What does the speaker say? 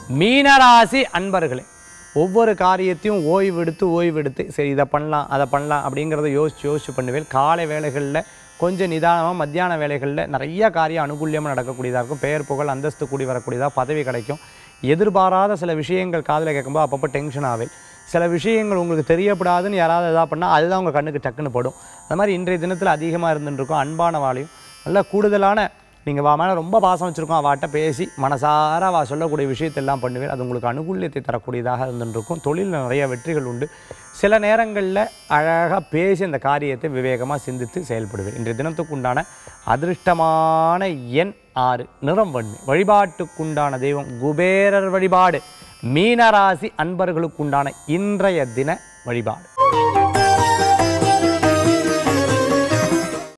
மீனராசி அன்பர்களே, ஒவ்வொரு காரியத்தையும் ஓய்வெடுத்து சரி இதை பண்ணலாம் அதை பண்ணலாம் அப்படிங்கிறத யோசிச்சு பண்ணுவேன். காலை வேளைகளில் கொஞ்சம் நிதானமாக, மத்தியான வேளைகளில் நிறைய காரியம் அனுகூல்யமாக நடக்கக்கூடியதாக இருக்கும். பெயர் புகழ் அந்தஸ்து கூடி வரக்கூடியதாக, பதவி கிடைக்கும். எதிர்பாராத சில விஷயங்கள் காதில் கேட்கும்போது அப்பப்போ டென்ஷன் ஆகும். சில விஷயங்கள் உங்களுக்கு தெரியப்படாதுன்னு யாராவது எதாவது பண்ணால் அதுதான் உங்கள் கண்ணுக்கு டக்குன்னு படும். அது மாதிரி இன்றைய தினத்தில் அதிகமாக இருந்துருக்கும். அன்பான வாழையும் நல்ல கூடுதலான நீங்கள் மேலே ரொம்ப பாசம் வச்சுருக்கோம், அவட்ட பேசி மனசார சொல்லக்கூடிய விஷயத்தெல்லாம் பண்ணுவேன். அது உங்களுக்கு அனுகூல்யத்தை தரக்கூடியதாக இருந்துருக்கும். தொழிலில் நிறைய வெற்றிகள் உண்டு. சில நேரங்களில் அழகாக பேசி அந்த காரியத்தை விவேகமாக சிந்தித்து செயல்படுவேன். இன்றைய தினத்துக்கு உண்டான அதிர்ஷ்டமான எண் 6, நிறம் வண்ணு. வழிபாட்டுக்குண்டான தெய்வம் குபேரர் வழிபாடு. மீனராசி அன்பர்களுக்குண்டான இன்றைய தின வழிபாடு.